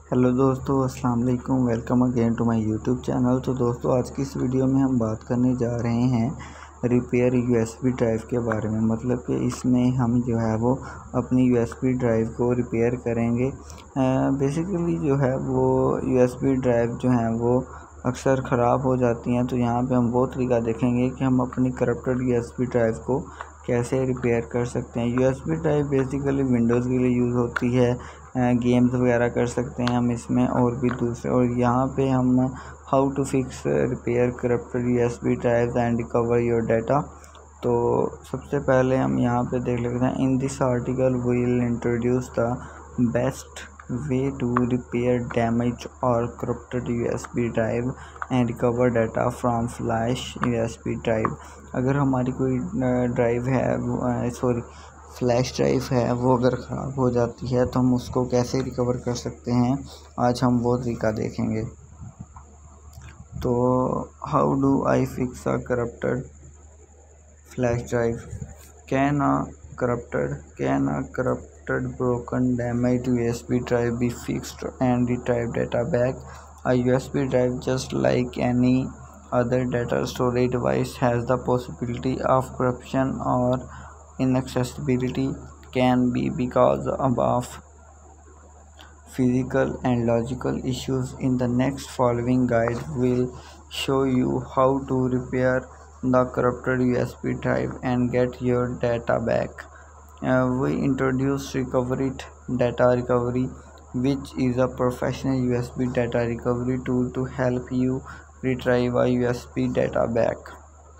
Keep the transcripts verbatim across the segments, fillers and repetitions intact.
Hello दोस्तों, अस्सलाम वालेकुम। Welcome again to my YouTube channel. तो दोस्तों, आज की इस वीडियो में हम बात करने जा रहे हैं रिपेयर यूएसबी ड्राइव के बारे में। मतलब कि इसमें हम जो है वो अपनी यूएसबी ड्राइव को रिपेयर करेंगे। बेसिकली जो है वो यूएसबी ड्राइव जो है वो अक्सर ख़राब हो जाती हैं। तो यहाँ पे हम वो तरीका देखेंगे कि हम अपनी करप्टेड यूएसबी ड्राइव को कैसे रिपेयर कर सकते हैं। यूएसबी ड्राइव बेसिकली विंडोज़ के लिए यूज़ होती है, गेम्स वगैरह कर सकते हैं हम इसमें, और भी दूसरे। और यहाँ पे हम how to fix repair corrupted USB drive and recover your data. तो सबसे पहले हम यहाँ पे देख लेते हैं। In this article we will introduce the best way to repair damage और corrupted USB drive and recover data from flash USB drive. अगर हमारी कोई ड्राइव है, सॉरी फ्लैश ड्राइव है, वो अगर ख़राब हो जाती है तो हम उसको कैसे रिकवर कर सकते हैं, आज हम वो तरीका देखेंगे। तो how do I fix a corrupted flash drive? Can a corrupted can a corrupted broken damaged U S B drive be fixed and retrieve data back? A U S B drive, just like any other data storage device, has the possibility of corruption or inaccessibility. Can be because of physical and logical issues. In the next following guide will show you how to repair the corrupted U S B drive and get your data back. Uh, we introduce recovery data recovery, which is a professional U S B data recovery tool to help you retrieve a U S B data back.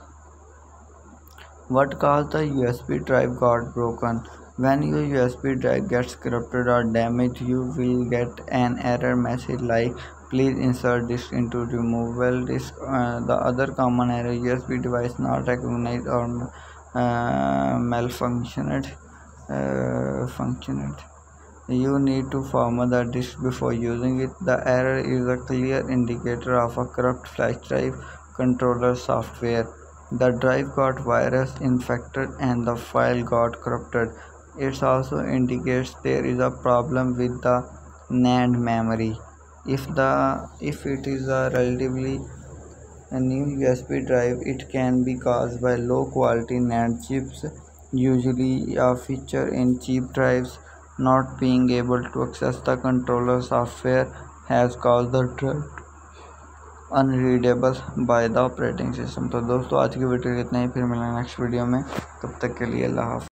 What caused the U S B drive got broken? When your U S B drive gets corrupted or damaged, you will get an error message like please insert disk into removable disk. Uh, the other common error, U S B device not recognized or uh, malfunctioned. Uh, functioned. You need to format the disk before using it. The error is a clear indicator of a corrupt flash drive controller software. The drive got virus infected and the file got corrupted. It also indicates there is a problem with the NAND memory. If the if it is a relatively a new U S B drive, it can be caused by low quality NAND chips, usually a feature in cheap drives. Not being able to access the controller software has caused the drive unreadable by the operating system. तो दोस्तों, आज की video इतना ही। फिर मिलेंगे next video में। तब तक के लिए अल्लाह हाफ़िज़।